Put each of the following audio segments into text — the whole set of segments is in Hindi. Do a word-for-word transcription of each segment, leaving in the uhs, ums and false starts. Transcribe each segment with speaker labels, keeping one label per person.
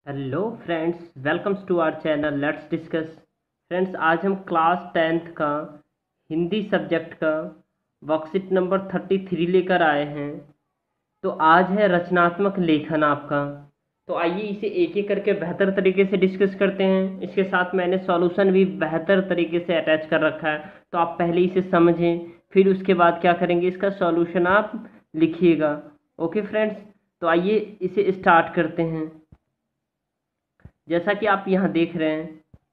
Speaker 1: Hello friends, welcomes to our channel let's discuss. Friends, आज हम क्लास टेंथ का हिंदी सब्जेक्ट का वर्कशीट नंबर थर्टी थ्री लेकर आए हैं। तो आज है रचनात्मक लेखन आपका। तो आइए इसे एक एक करके बेहतर तरीके से डिस्कस करते हैं। इसके साथ मैंने सॉल्यूशन भी बेहतर तरीके से अटैच कर रखा है, तो आप पहले इसे समझें, फिर उसके बाद क्या करेंगे, इसका सॉल्यूशन आप लिखिएगा। ओके फ्रेंड्स, तो आइए इसे स्टार्ट करते हैं। जैसा कि आप यहाँ देख रहे हैं,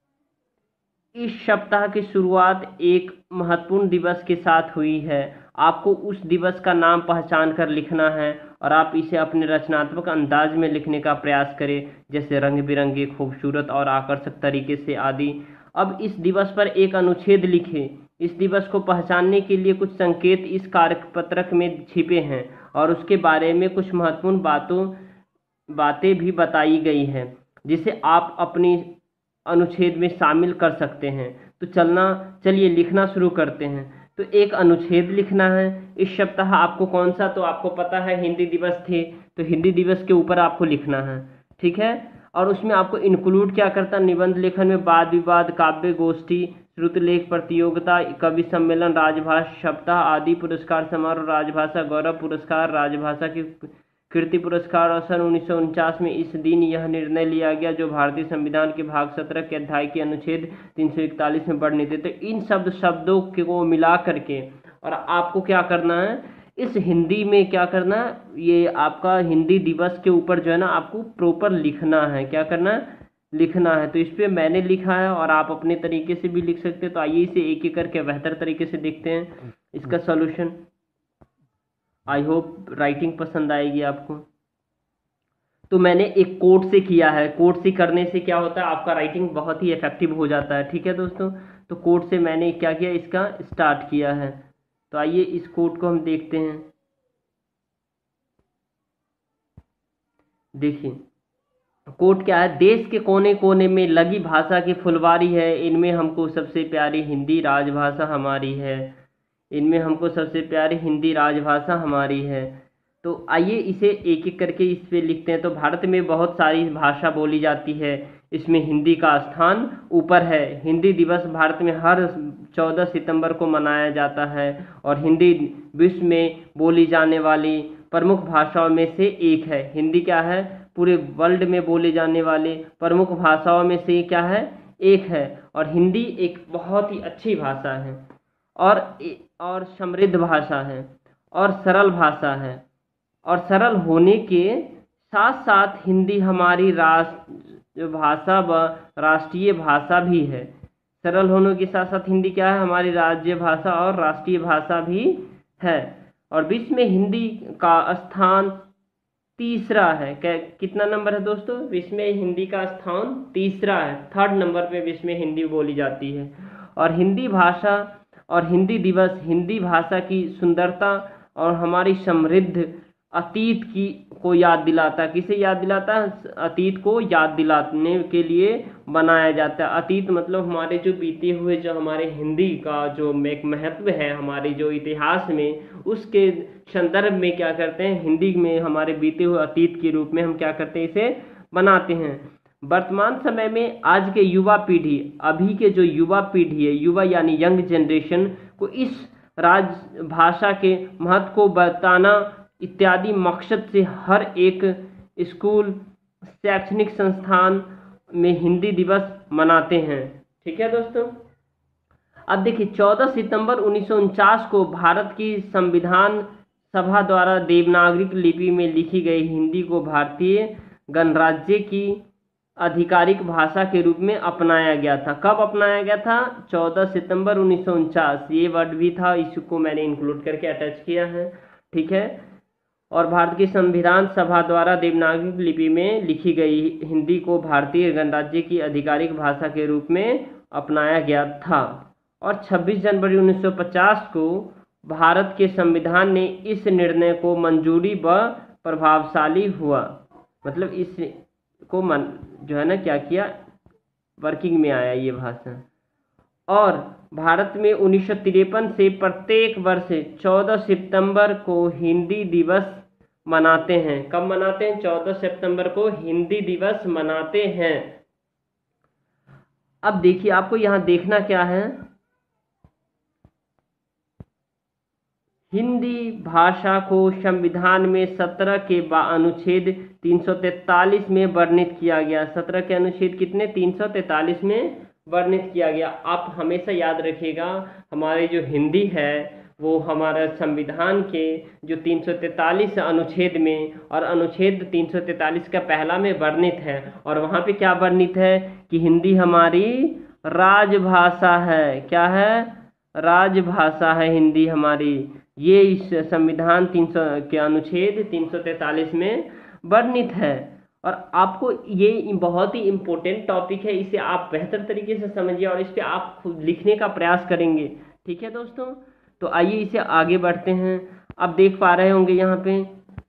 Speaker 1: इस सप्ताह की शुरुआत एक महत्वपूर्ण दिवस के साथ हुई है। आपको उस दिवस का नाम पहचान कर लिखना है और आप इसे अपने रचनात्मक अंदाज में लिखने का प्रयास करें, जैसे रंग बिरंगे, खूबसूरत और आकर्षक तरीके से आदि। अब इस दिवस पर एक अनुच्छेद लिखें। इस दिवस को पहचानने के लिए कुछ संकेत इस कार्यपत्रक में छिपे हैं और उसके बारे में कुछ महत्वपूर्ण बातों बातें भी बताई गई हैं, जिसे आप अपनी अनुच्छेद में शामिल कर सकते हैं। तो चलना चलिए लिखना शुरू करते हैं। तो एक अनुच्छेद लिखना है। इस सप्ताह आपको कौन सा, तो आपको पता है हिंदी दिवस थे, तो हिंदी दिवस के ऊपर आपको लिखना है, ठीक है। और उसमें आपको इंक्लूड क्या करता, निबंध लेखन में वाद विवाद, काव्य गोष्ठी, श्रुतलेख प्रतियोगिता, कवि सम्मेलन, राजभाषा सप्ताह आदि, पुरस्कार समारोह, राजभाषा गौरव पुरस्कार, राजभाषा की कीर्ति पुरस्कार। और सन उन्नीस सौ उनचास में इस दिन यह निर्णय लिया गया, जो भारतीय संविधान के भाग सत्रह के अध्याय के अनुच्छेद तीन सौ इकतालीस में वर्णित है। तो इन शब्द शब्दों को मिला करके और आपको क्या करना है, इस हिंदी में क्या करना है, ये आपका हिंदी दिवस के ऊपर जो है ना आपको प्रॉपर लिखना है। क्या करना है, लिखना है। तो इस पर मैंने लिखा है और आप अपने तरीके से भी लिख सकते हैं। तो आइए इसे एक एक करके बेहतर तरीके से देखते हैं इसका सॉल्यूशन। आई होप राइटिंग पसंद आएगी आपको। तो मैंने एक कोट से किया है। कोट से करने से क्या होता है, आपका राइटिंग बहुत ही इफेक्टिव हो जाता है, ठीक है दोस्तों। तो कोट से मैंने क्या किया, इसका स्टार्ट किया है। तो आइए इस कोट को हम देखते हैं। देखिए कोट क्या है, देश के कोने कोने में लगी भाषा की फुलवारी है, इनमें हमको सबसे प्यारी हिंदी राजभाषा हमारी है। इनमें हमको सबसे प्यारी हिंदी राजभाषा हमारी है। तो आइए इसे एक एक करके इस पे लिखते हैं। तो भारत में बहुत सारी भाषा बोली जाती है, इसमें हिंदी का स्थान ऊपर है। हिंदी दिवस भारत में हर चौदह सितंबर को मनाया जाता है और हिंदी विश्व में बोली जाने वाली प्रमुख भाषाओं में से एक है। हिंदी क्या है, पूरे वर्ल्ड में बोले जाने वाले प्रमुख भाषाओं में से क्या है, एक है। और हिंदी एक बहुत ही अच्छी भाषा है और और समृद्ध भाषा है और सरल भाषा है। और सरल होने के साथ साथ हिंदी हमारी राष्ट्र भाषा व राष्ट्रीय भाषा भी है। सरल होने के साथ साथ हिंदी क्या है, हमारी राज्य भाषा और राष्ट्रीय भाषा भी है। और विश्व में हिंदी का स्थान तीसरा है। क्या, कितना नंबर है दोस्तों, विश्व में हिंदी का स्थान तीसरा है। थर्ड नंबर पे विश्व में हिंदी बोली जाती है। और हिंदी भाषा और हिंदी दिवस हिंदी भाषा की सुंदरता और हमारी समृद्ध अतीत की को याद दिलाता है। किसे याद दिलाता है, अतीत को याद दिलाने के लिए बनाया जाता है। अतीत मतलब हमारे जो बीते हुए, जो हमारे हिंदी का जो एक महत्व है हमारे जो इतिहास में, उसके संदर्भ में क्या करते हैं, हिंदी में हमारे बीते हुए अतीत के रूप में हम क्या करते हैं, इसे बनाते हैं। वर्तमान समय में आज के युवा पीढ़ी, अभी के जो युवा पीढ़ी है, युवा यानी यंग जनरेशन को इस राजभाषा के महत्व को बताना इत्यादि मकसद से हर एक स्कूल, शैक्षणिक संस्थान में हिंदी दिवस मनाते हैं, ठीक है दोस्तों। अब देखिए चौदह सितंबर उन्नीस सौ उनचास को भारत की संविधान सभा द्वारा देवनागरी लिपि में लिखी गई हिंदी को भारतीय गणराज्य की आधिकारिक भाषा के रूप में अपनाया गया था। कब अपनाया गया था, चौदह सितंबर उन्नीस सौ उनचास। ये वर्ड भी था, इसको मैंने इंक्लूड करके अटैच किया है, ठीक है। और भारत की संविधान सभा द्वारा देवनागरी लिपि में लिखी गई हिंदी को भारतीय गणराज्य की आधिकारिक भाषा के रूप में अपनाया गया था। और छब्बीस जनवरी उन्नीस सौ पचास को भारत के संविधान ने इस निर्णय को मंजूरी व प्रभावशाली हुआ, मतलब इस को मन जो है ना क्या किया, वर्किंग में आया ये भाषा। और भारत में उन्नीस सौ तिरपन से प्रत्येक वर्ष चौदह सितंबर को हिंदी दिवस मनाते हैं। कब मनाते हैं? चौदह सितंबर को हिंदी दिवस मनाते हैं। अब देखिए, आपको यहाँ देखना क्या है, हिंदी भाषा को संविधान में सत्रह के अनुच्छेद तीन सौ तैंतालीस में वर्णित किया गया। सत्रह के अनुच्छेद कितने? तीन सौ तैंतालीस में वर्णित किया गया। आप हमेशा याद रखिएगा, हमारे जो हिंदी है वो हमारा संविधान के जो तीन सौ तैंतालीस अनुच्छेद में, और अनुच्छेद तीन सौ तैंतालीस का पहला में वर्णित है, और वहाँ पे क्या वर्णित है कि हिंदी हमारी राजभाषा है। क्या है? राजभाषा है हिंदी हमारी। ये इस संविधान तीन सौ के अनुच्छेद तीन सौ तैंतालीस में वर्णित है। और आपको ये बहुत ही इम्पोर्टेंट टॉपिक है, इसे आप बेहतर तरीके से समझिए और इस पे आप खुद लिखने का प्रयास करेंगे। ठीक है दोस्तों, तो आइए इसे आगे बढ़ते हैं। आप देख पा रहे होंगे यहाँ पे,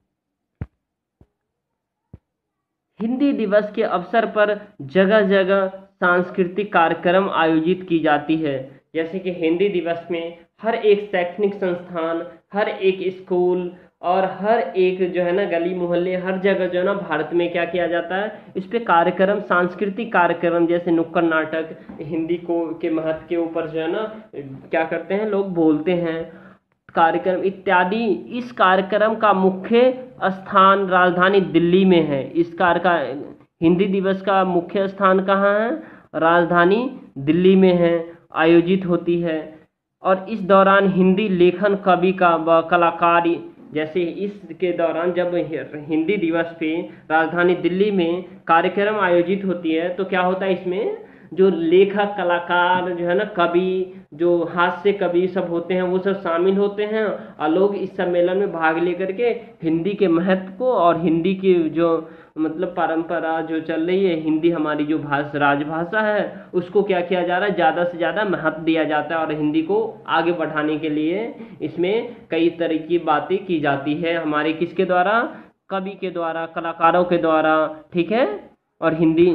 Speaker 1: हिंदी दिवस के अवसर पर जगह जगह सांस्कृतिक कार्यक्रम आयोजित की जाती है। जैसे कि हिंदी दिवस में हर एक शैक्षणिक संस्थान, हर एक स्कूल और हर एक जो है ना गली मोहल्ले, हर जगह जो है ना भारत में क्या किया जाता है, इस पे कार्यक्रम, सांस्कृतिक कार्यक्रम जैसे नुक्कड़ नाटक, हिंदी को के महत्व के ऊपर जो है ना क्या करते हैं लोग, बोलते हैं, कार्यक्रम इत्यादि। इस कार्यक्रम का मुख्य स्थान राजधानी दिल्ली में है। इस कार्य का हिंदी दिवस का मुख्य स्थान कहाँ है? राजधानी दिल्ली में है, आयोजित होती है। और इस दौरान हिंदी लेखन, कवि का व कलाकारी, जैसे इसके दौरान जब हिंदी दिवस पे राजधानी दिल्ली में कार्यक्रम आयोजित होती है तो क्या होता है, इसमें जो लेखक, कलाकार जो है ना, कवि, जो हास्य कवि सब होते हैं वो सब शामिल होते हैं, और लोग इस सम्मेलन में भाग लेकर के हिंदी के महत्व को और हिंदी की जो मतलब परंपरा जो चल रही है, हिंदी हमारी जो भाषा राजभाषा है, उसको क्या किया जा रहा है, ज़्यादा से ज़्यादा महत्व दिया जाता है और हिंदी को आगे बढ़ाने के लिए इसमें कई तरह की बातें की जाती है हमारे किसके द्वारा? कवि के द्वारा, कलाकारों के द्वारा। ठीक है, और हिंदी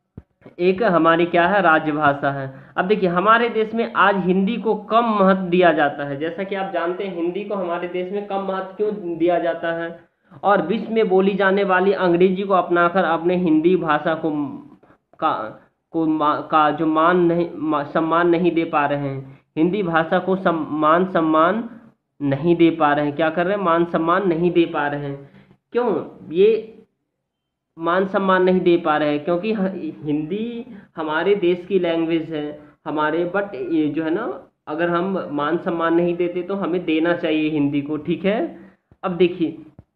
Speaker 1: एक हमारी क्या है? राजभाषा है। अब देखिए, हमारे देश में आज हिंदी को कम महत्व दिया जाता है। जैसा कि आप जानते हैं, हिंदी को हमारे देश में कम महत्व क्यों दिया जाता है? और विश्व में बोली जाने वाली अंग्रेजी को अपनाकर अपने हिंदी भाषा को का को मा, का जो मान नहीं मा, सम्मान नहीं दे पा रहे हैं। हिंदी भाषा को सम्मान सम्मान नहीं दे पा रहे हैं। क्या कर रहे हैं? मान सम्मान नहीं दे पा रहे हैं। क्यों ये मान सम्मान नहीं दे पा रहे हैं? क्योंकि हिंदी हमारे देश की लैंग्वेज है हमारे, बट ये जो है ना, अगर हम मान सम्मान नहीं देते तो हमें देना चाहिए हिंदी को। ठीक है, अब देखिए,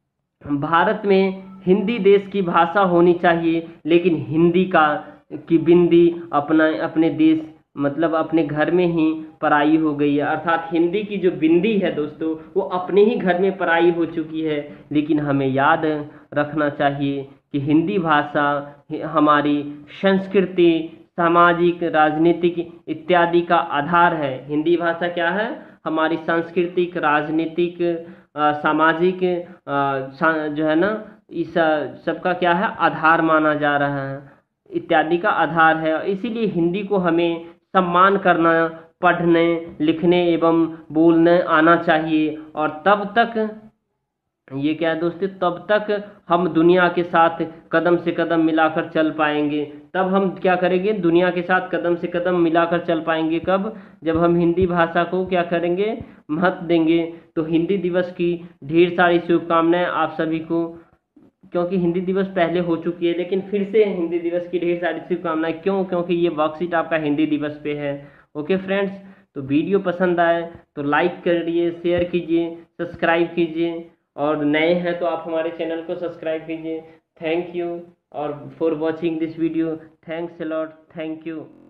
Speaker 1: भारत में हिंदी देश की भाषा होनी चाहिए, लेकिन हिंदी का की बिंदी अपना अपने देश मतलब अपने घर में ही पराई हो गई है। अर्थात हिंदी की जो बिंदी है दोस्तों, वो अपने ही घर में पराई हो चुकी है। लेकिन हमें याद रखना चाहिए कि हिंदी भाषा हमारी संस्कृति, सामाजिक, राजनीतिक इत्यादि का आधार है। हिंदी भाषा क्या है? हमारी सांस्कृतिक, राजनीतिक, सामाजिक जो है ना, इस सबका क्या है? आधार माना जा रहा है, इत्यादि का आधार है। इसीलिए हिंदी को हमें सम्मान करना, पढ़ने, लिखने एवं बोलने आना चाहिए। और तब तक ये क्या है दोस्तों, तब तक हम दुनिया के साथ कदम से कदम मिलाकर चल पाएंगे। तब हम क्या करेंगे? दुनिया के साथ कदम से कदम मिलाकर चल पाएंगे। कब? जब हम हिंदी भाषा को क्या करेंगे? महत्व देंगे। तो हिंदी दिवस की ढेर सारी शुभकामनाएं आप सभी को, क्योंकि हिंदी दिवस पहले हो चुकी है, लेकिन फिर से हिंदी दिवस की ढेर सारी शुभकामनाएं। क्यों? क्योंकि ये वर्कशीट आपका हिंदी दिवस पे है। ओके फ्रेंड्स, तो वीडियो पसंद आए तो लाइक करिए, शेयर कीजिए, सब्सक्राइब कीजिए, और नए हैं तो आप हमारे चैनल को सब्सक्राइब कीजिए। थैंक यू और for watching this video. Thanks a lot. Thank you.